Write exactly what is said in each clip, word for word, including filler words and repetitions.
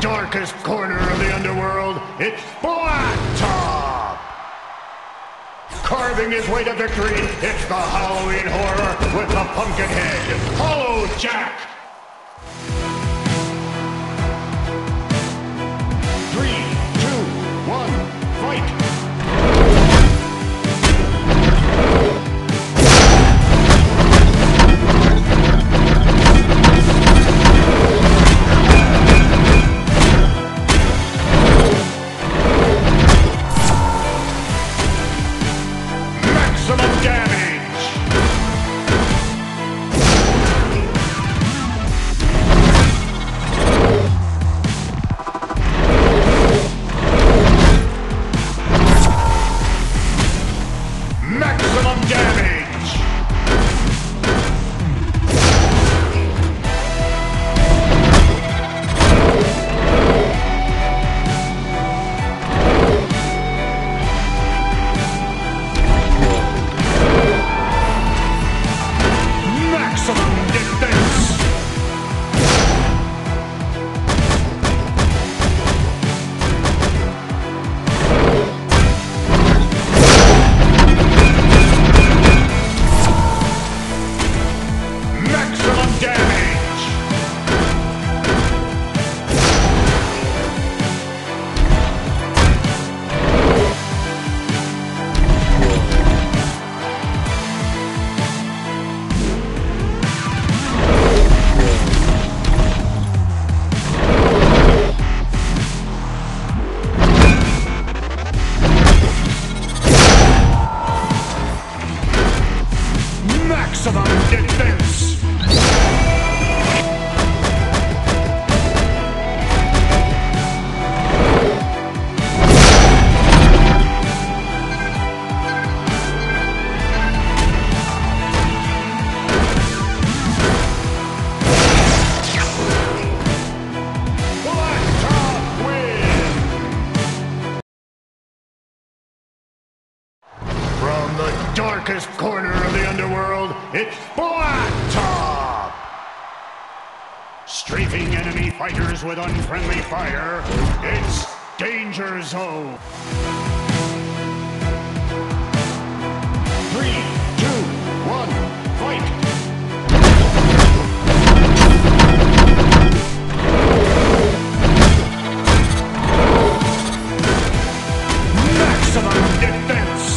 darkest corner of the underworld, it's Black Top! Carving his way to victory, it's the Halloween horror with the pumpkin head, Hollow Jack! Three, two, one, fight! Darkest corner of the underworld, it's Black Top! Strafing enemy fighters with unfriendly fire, it's Danger Zone! Three, two, one, fight! Maximum defense!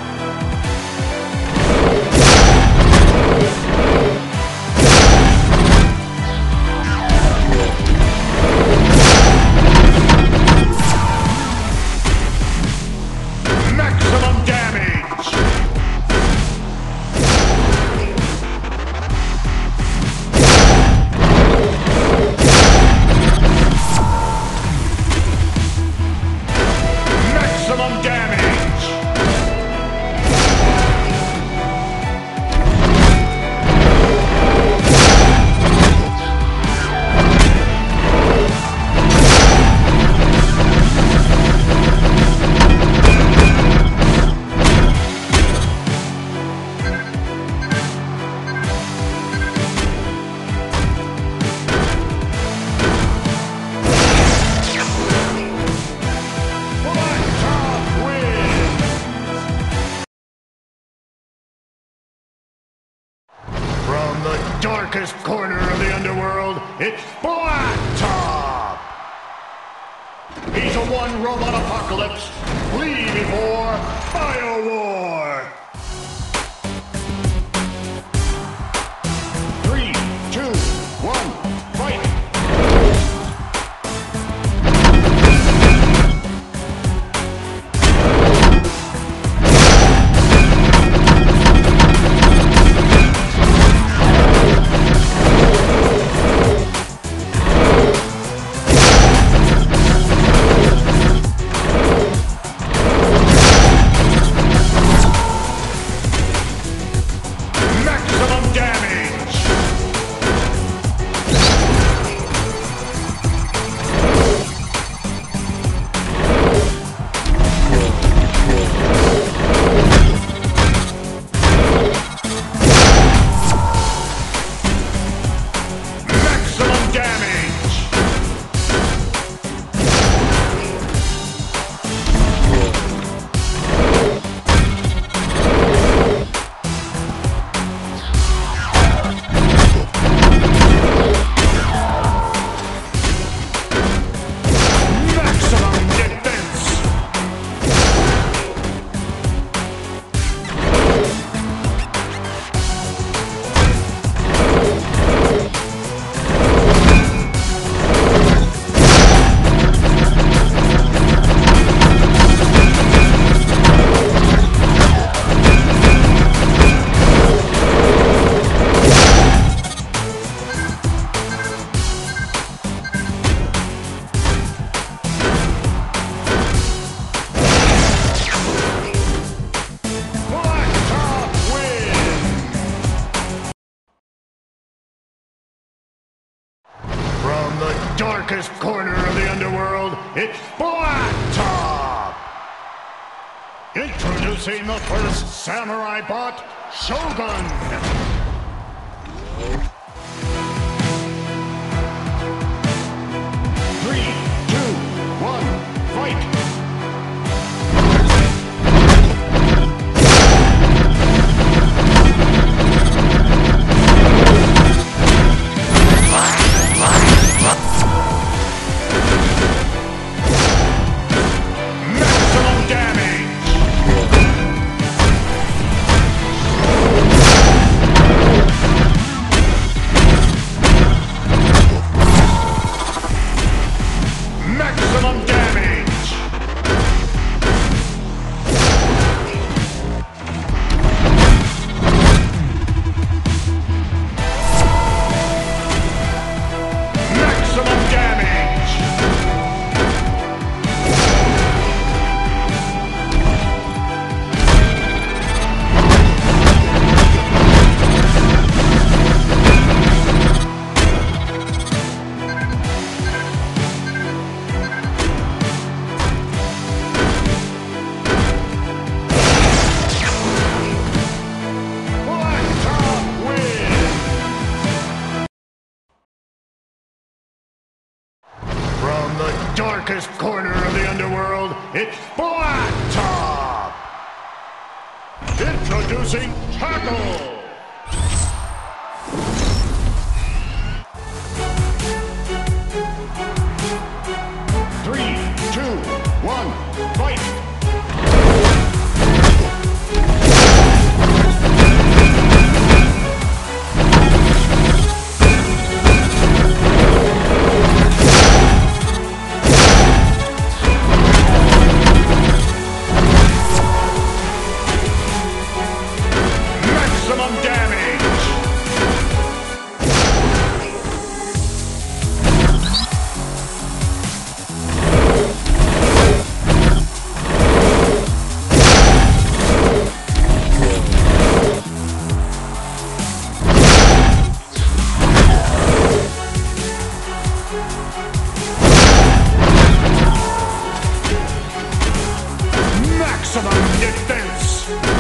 Darkest corner of the underworld, it's Black Top! He's a one-robot apocalypse, flee before Biowar! Three, two, one, fight! darkest corner of the underworld, it's Blacktop! Introducing the first samurai bot, Shogun! Three, two, one, fight! Darkest corner of the underworld, it's Blacktop! Introducing Tackle! Three, two, one, fight! Maximum defense!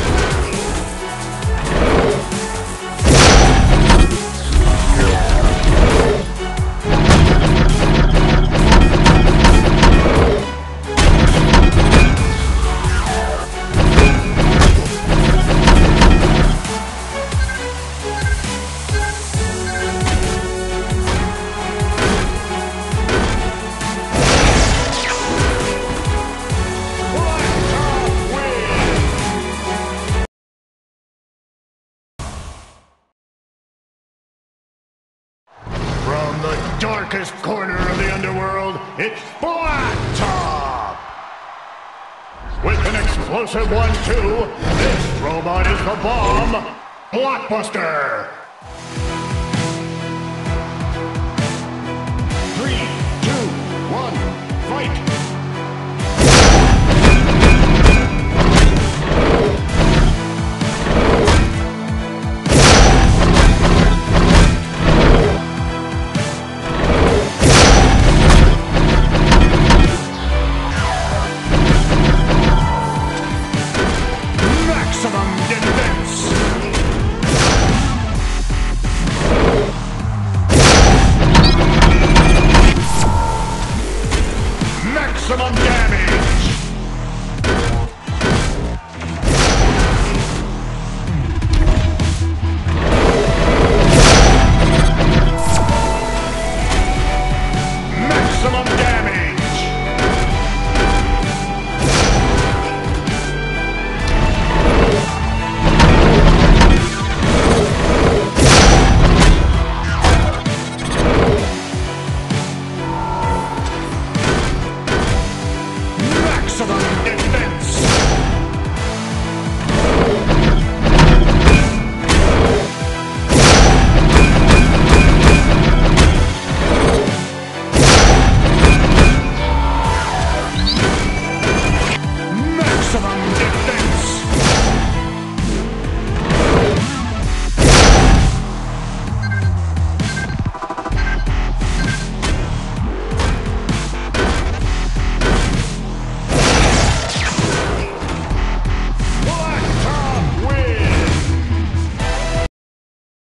Darkest corner of the underworld, it's Blacktop! With an explosive one two, this robot is the bomb, Blockbuster!